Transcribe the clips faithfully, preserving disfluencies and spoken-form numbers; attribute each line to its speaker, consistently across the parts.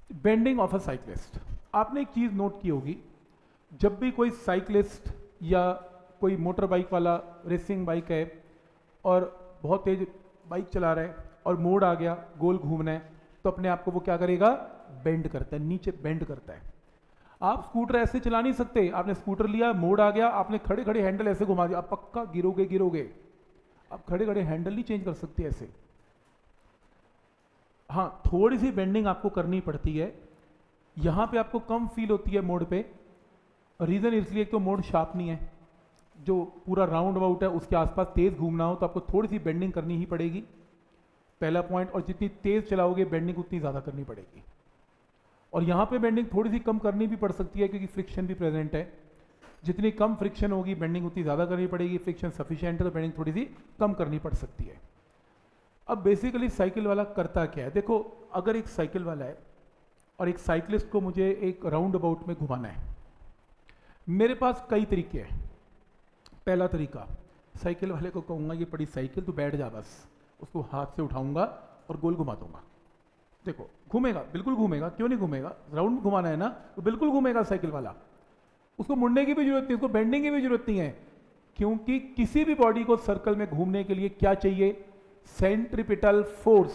Speaker 1: Bending of a cyclist. आपने एक चीज़ note की होगी, जब भी कोई साइक्लिस्ट या कोई मोटर बाइक वाला रेसिंग बाइक है और बहुत तेज बाइक चला रहा है और मोड़ आ गया, गोल घूमना है, तो अपने आप को वो क्या करेगा, बेंड करता है, नीचे बेंड करता है। आप स्कूटर ऐसे चला नहीं सकते। आपने स्कूटर लिया, मोड़ आ गया, आपने खड़े खड़े हैंडल ऐसे घुमा दिया, आप पक्का गिरोगे गिरोगे। आप खड़े खड़े हैंडल नहीं चेंज कर सकते ऐसे। हाँ, थोड़ी सी बेंडिंग आपको करनी पड़ती है। यहाँ पे आपको कम फील होती है मोड़ पे। रीज़न इसलिए तो मोड़ शार्प नहीं है, जो पूरा राउंड अबाउट है उसके आसपास तेज़ घूमना हो तो आपको थोड़ी सी बेंडिंग करनी ही पड़ेगी, पहला पॉइंट। और जितनी तेज़ चलाओगे बेंडिंग उतनी ज़्यादा करनी पड़ेगी। और यहाँ पे बेंडिंग थोड़ी सी कम करनी भी पड़ सकती है क्योंकि फ्रिक्शन भी प्रेजेंट है। जितनी कम फ्रिक्शन होगी बेंडिंग उतनी ज़्यादा करनी पड़ेगी। फ्रिक्शन सफिशिएंट है तो बेंडिंग थोड़ी सी कम करनी पड़ सकती है। अब बेसिकली साइकिल वाला करता क्या है, देखो, अगर एक साइकिल वाला है और एक साइकिलिस्ट को मुझे एक राउंड अबाउट में घुमाना है, मेरे पास कई तरीके हैं। पहला तरीका, साइकिल वाले को कहूँगा ये पड़ी साइकिल, तू बैठ जा, बस उसको हाथ से उठाऊंगा और गोल घुमा दूंगा। देखो घूमेगा, बिल्कुल घूमेगा, क्यों नहीं घूमेगा, राउंड घुमाना है ना, तो बिल्कुल घूमेगा साइकिल वाला। उसको मुड़ने की भी जरूरत नहीं, उसको बेंडिंग की भी जरूरत नहीं है, क्योंकि किसी भी बॉडी को सर्कल में घूमने के लिए क्या चाहिए, सेंट्रिपिटल फोर्स।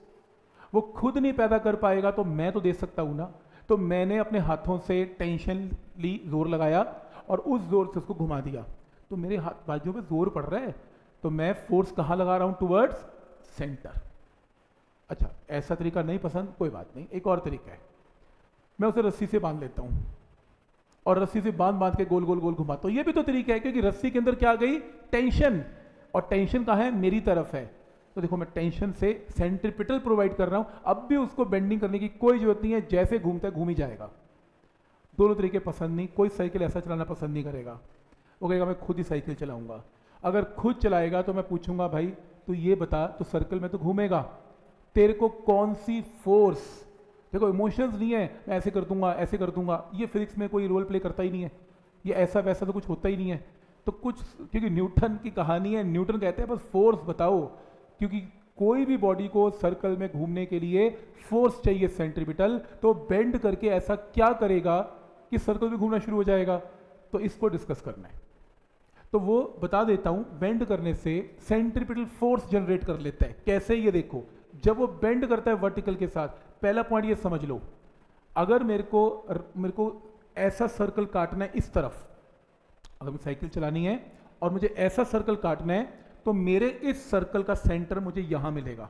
Speaker 1: वो खुद नहीं पैदा कर पाएगा तो मैं तो दे सकता हूं ना। तो मैंने अपने हाथों से टेंशन ली, जोर लगाया और उस जोर से उसको घुमा दिया, तो मेरे हाथ बाजू में जोर पड़ रहा है, तो मैं फोर्स कहां लगा रहा हूं, टुवर्ड्स सेंटर। अच्छा, ऐसा तरीका नहीं पसंद, कोई बात नहीं, एक और तरीका है, मैं उसे रस्सी से बांध लेता हूं और रस्सी से बांध बांध के गोल गोल गोल घुमाता हूं। ये भी तो तरीका है, क्योंकि रस्सी के अंदर क्या आ गई, टेंशन, और टेंशन कहां है, मेरी तरफ है। तो देखो मैं टेंशन से सेंट्रिपिटल प्रोवाइड कर रहा हूं, अब भी उसको बेंडिंग करने की कोई जरूरत नहीं है, जैसे घूमता है घूम ही जाएगा। दोनों तरीके पसंद नहीं, कोई साइकिल ऐसा चलाना पसंद नहीं करेगा, वो कहेगा मैं खुद ही साइकिल चलाऊंगा। अगर खुद चलाएगा तो मैं पूछूंगा, भाई तू ये बता, तो सर्कल में तो घूमेगा, तेरे को कौन सी फोर्स, देखो इमोशंस नहीं है मैं ऐसे कर दूंगा ऐसे कर दूंगा, ये फिजिक्स में कोई रोल प्ले करता ही नहीं है, ये ऐसा वैसा तो कुछ होता ही नहीं है। तो कुछ, क्योंकि न्यूटन की कहानी है, न्यूटन कहते हैं बस फोर्स बताओ, क्योंकि कोई भी बॉडी को सर्कल में घूमने के लिए फोर्स चाहिए सेंट्रिपिटल, तो बेंड करके ऐसा क्या करेगा कि सर्कल में घूमना शुरू हो जाएगा, तो इसको डिस्कस करना है। तो वो बता देता हूं, बेंड करने से सेंट्रिपिटल फोर्स जनरेट कर लेता है। कैसे, ये देखो, जब वो बेंड करता है वर्टिकल के साथ, पहला पॉइंट ये समझ लो, अगर मेरे को मेरे को ऐसा सर्कल काटना है इस तरफ, अगर मुझे साइकिल चलानी है और मुझे ऐसा सर्कल काटना है, तो मेरे इस सर्कल का सेंटर मुझे यहां मिलेगा।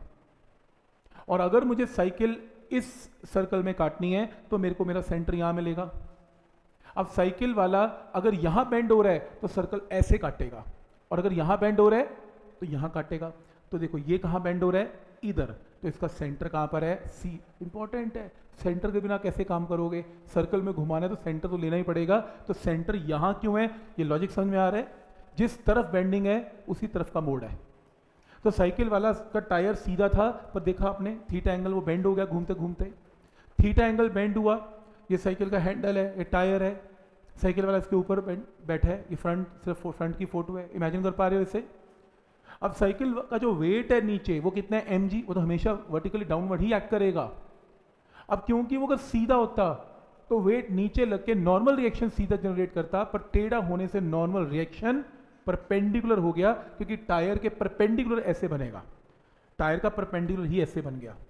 Speaker 1: और अगर मुझे साइकिल इस सर्कल में काटनी है तो मेरे को मेरा सेंटर यहां मिलेगा। अब साइकिल वाला अगर यहां बेंड हो रहा है तो सर्कल ऐसे काटेगा, और अगर यहां बेंड हो रहा है तो यहां काटेगा। तो देखो ये कहां बेंड हो रहा है, इधर, तो इसका सेंटर कहां पर है, सी। इंपॉर्टेंट है, सेंटर के बिना कैसे काम करोगे, सर्कल में घुमाना है तो सेंटर तो लेना ही पड़ेगा। तो सेंटर यहां क्यों है, ये लॉजिक समझ में आ रहा है, जिस तरफ बेंडिंग है उसी तरफ का मोड़ है। तो साइकिल वाला का टायर सीधा था, पर देखा आपने थीटा एंगल वो बेंड हो गया घूमते घूमते, थीटा एंगल बेंड हुआ। ये साइकिल का हैंडल है, ये टायर है, साइकिल वाला इसके ऊपर बैठा है, ये फ्रंट, सिर्फ फ्रंट की फोटो है, इमेजिन कर पा रहे हो इसे। अब साइकिल का जो वेट है नीचे वो कितना है, एम जी, वो तो हमेशा वर्टिकली डाउनवर्ड ही एक्ट करेगा। अब क्योंकि वो अगर सीधा होता तो वेट नीचे लग के नॉर्मल रिएक्शन सीधा जनरेट करता, पर टेढ़ा होने से नॉर्मल रिएक्शन परपेंडिकुलर हो गया, क्योंकि टायर के परपेंडिकुलर ऐसे बनेगा, टायर का परपेंडिकुलर ही ऐसे बन गया,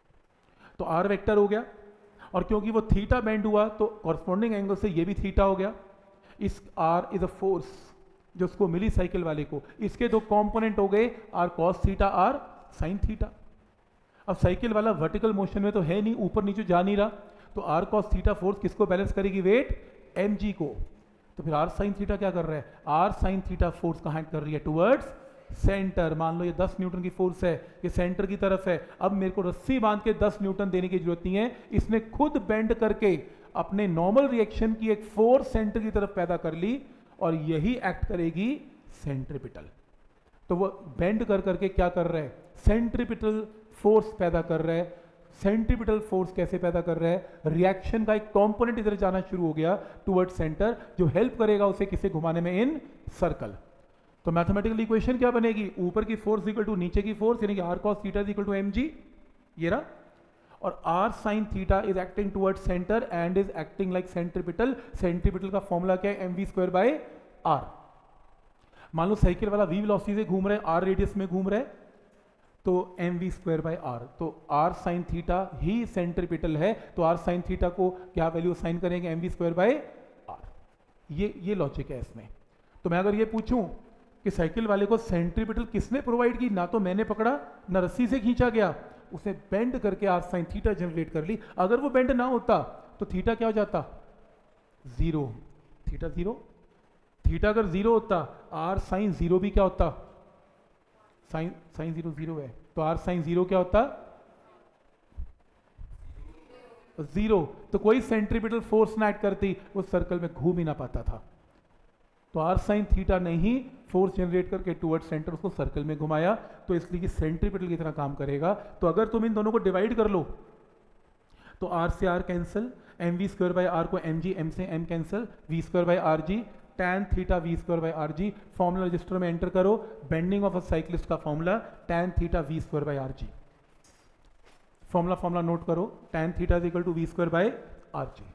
Speaker 1: तो आर वेक्टर हो गया। और क्योंकि वो थीटा बेंड हुआ तो कॉरस्पॉन्डिंग एंगल से ये भी थीटा हो गया। इस आर इज अ फोर्स जो उसको मिली साइकिल वाले को, इसके दो कंपोनेंट हो गए, R cos theta, R sine theta. अब साइकिल वाला वर्टिकल मोशन में तो है नहीं, ऊपर नीचे जा नहीं रहा, तो आर कॉस थीटा फोर्स किसको बैलेंस करेगी, वेट एम जी को। तो फिर आर साइन थीटा क्या कर रहा है, आर साइन थीटा फोर्स कहां कर रही है, टुवर्ड्स सेंटर। मान लो ये दस न्यूटन की फोर्स है, ये सेंटर की तरफ है। अब मेरे को रस्सी बांध के दस न्यूटन देने की जरूरत नहीं है, इसने खुद बेंड करके अपने नॉर्मल रिएक्शन की एक फोर्स सेंटर की तरफ पैदा कर ली, और यही एक्ट करेगी सेंट्रिपिटल। तो वो बेंड कर करके क्या कर रहा है, सेंट्रिपिटल फोर्स पैदा कर रहा है। सेंट्रिपिटल फोर्स कैसे पैदा कर रहा है, रिएक्शन का एक कंपोनेंट इधर जाना शुरू हो गया टुवर्ड सेंटर, जो हेल्प करेगा उसे किसे घुमाने में, इन सर्कल। तो मैथमेटिकल इक्वेशन क्या बनेगी, ऊपर की फोर्स इक्वल टू नीचे की फोर्स, यानी कि R cos theta equal to M G, ये रहा। और R sine theta is acting towards centre and is acting like centripetal. Centripetal का फॉर्मूला क्या है? M V square by R. मान लो साइकिल वाला वी वेलोसिटी से घूम रहा है, आर रेडियस में घूम रहा है, तो M V square by R. तो आर साइन थीटा ही सेंट्रीपिटल है, तो आर साइन थीटा को क्या वैल्यू साइन करेंगे? M V square by R. ये ये लॉजिक है इसमें। तो मैं अगर ये पूछूं कि साइकिल वाले को सेंट्रीपिटल किसने प्रोवाइड की, ना तो मैंने पकड़ा ना रस्सी से खींचा गया, उसे बेंड करके आर साइन थीटा जनरेट कर ली। अगर वो बेंड ना होता तो थीटा क्या हो जाता? जीरो। Theta zero. थीटा अगर जीरो होता, आर साइन जीरो भी क्या होता? साइन साइन जीरो जीरो है, तो आर साइन जीरो क्या होता? जीरो। तो कोई सेंट्रीपिटल फोर्स ना एक्ट करती, वो सर्कल में घूम ही ना पाता था। तो आर साइन थीटा ने ही फोर्स जनरेट करके टुवर्ड सेंटर उसको सर्कल में घुमाया, तो इसलिए कि सेंट्रीपिटल की तरह काम करेगा। तो अगर तुम इन दोनों को डिवाइड कर लो तो आर से R cancel, M V square by R को एम जी, एम से M cancel, V square by R G, tan theta V square by R G. Formula register में एंटर करो, बेंडिंग ऑफ अ साइक्लिस्ट का formula tan theta V square by R G. Formula formula note करो, tan theta is equal to V square by R G.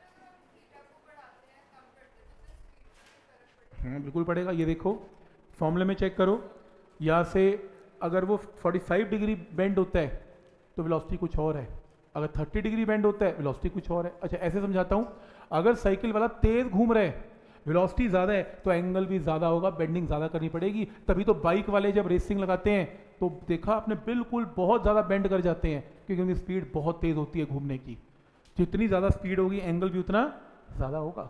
Speaker 1: हाँ बिल्कुल पड़ेगा। ये देखो फॉर्मूले में चेक करो, यहाँ से अगर वो पैंतालीस डिग्री बेंड होता है तो वेलोसिटी कुछ और है, अगर तीस डिग्री बेंड होता है वेलोसिटी कुछ और है। अच्छा ऐसे समझाता हूँ, अगर साइकिल वाला तेज घूम रहा है, वेलोसिटी ज़्यादा है, तो एंगल भी ज़्यादा होगा, बेंडिंग ज़्यादा करनी पड़ेगी। तभी तो बाइक वाले जब रेसिंग लगाते हैं तो देखा आपने बिल्कुल बहुत ज़्यादा बेंड कर जाते हैं, क्योंकि उनकी स्पीड बहुत तेज़ होती है घूमने की। जितनी ज़्यादा स्पीड होगी एंगल भी उतना ज़्यादा होगा।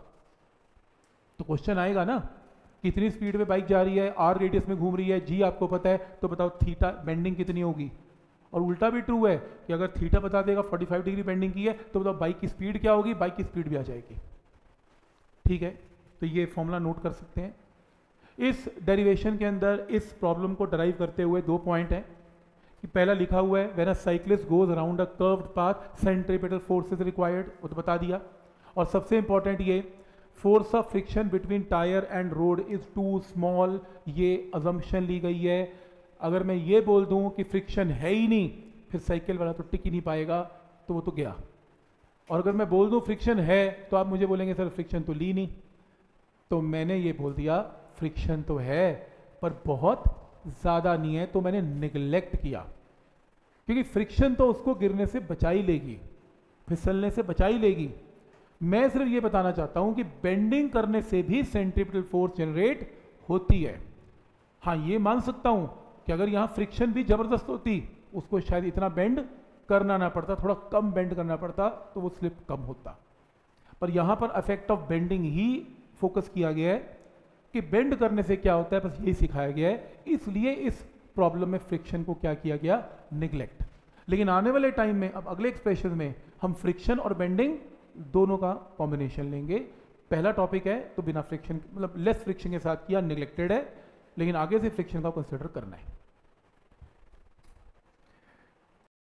Speaker 1: तो क्वेश्चन आएगा ना, कितनी स्पीड पे बाइक जा रही है, आर रेडियस में घूम रही है, जी आपको पता है, तो बताओ थीटा बेंडिंग कितनी होगी। और उल्टा भी ट्रू है कि अगर थीटा बता देगा पैंतालीस डिग्री बेंडिंग की है, तो बताओ बाइक की स्पीड क्या होगी, बाइक की स्पीड भी आ जाएगी। ठीक है, तो ये फॉर्मूला नोट कर सकते हैं। इस डेरिवेशन के अंदर इस प्रॉब्लम को डराइव करते हुए दो पॉइंट हैं कि पहला लिखा हुआ है when a cyclist goes around a curved path centripetal force is required, वो तो बता दिया। और सबसे इंपॉर्टेंट ये force of friction between tyre and road is too small, ये अजम्पशन ली गई है। अगर मैं ये बोल दूं कि फ्रिक्शन है ही नहीं, फिर साइकिल वाला तो टिक ही नहीं पाएगा, तो वो तो गया। और अगर मैं बोल दूं फ्रिक्शन है, तो आप मुझे बोलेंगे सर फ्रिक्शन तो ली नहीं। तो मैंने ये बोल दिया फ्रिक्शन तो है पर बहुत ज़्यादा नहीं है, तो मैंने निगलेक्ट किया, क्योंकि फ्रिक्शन तो उसको गिरने से बचा ही लेगी, फिसलने से बचा ही लेगी। मैं सिर्फ ये बताना चाहता हूं कि बेंडिंग करने से भी सेंट्रीपिटल फोर्स जनरेट होती है। हाँ ये मान सकता हूं कि अगर यहाँ फ्रिक्शन भी जबरदस्त होती, उसको शायद इतना बेंड करना ना पड़ता, थोड़ा कम बेंड करना पड़ता, तो वो स्लिप कम होता। पर यहाँ पर इफेक्ट ऑफ बेंडिंग ही फोकस किया गया है कि बेंड करने से क्या होता है, बस यही सिखाया गया है। इसलिए इस प्रॉब्लम में फ्रिक्शन को क्या किया गया, निगलेक्ट। लेकिन आने वाले टाइम में, अब अगले एक्सप्रेशन में हम फ्रिक्शन और बेंडिंग दोनों का कॉम्बिनेशन लेंगे। पहला टॉपिक है तो बिना फ्रिक्शन, मतलब लेस फ्रिक्शन के साथ किया, निगलेक्टेड है, लेकिन आगे से फ्रिक्शन का कंसिडर करना है।